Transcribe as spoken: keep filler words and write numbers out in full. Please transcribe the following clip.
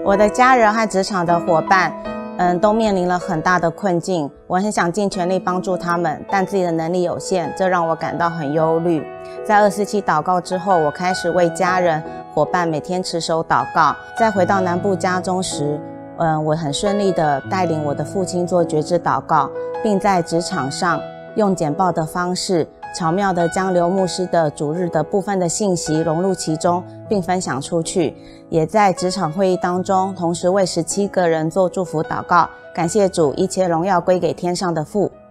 我的家人和职场的伙伴，嗯，都面临了很大的困境。我很想尽全力帮助他们，但自己的能力有限，这让我感到很忧虑。在二四七祷告之后，我开始为家人、伙伴每天持守祷告。在回到南部家中时，嗯，我很顺利地带领我的父亲做觉知祷告，并在职场上用简报的方式，巧妙地将刘牧师的主日的部分的信息融入其中，并分享出去。也在职场会议当中，同时为十七个人做祝福祷告。感谢主，一切荣耀归给天上的父。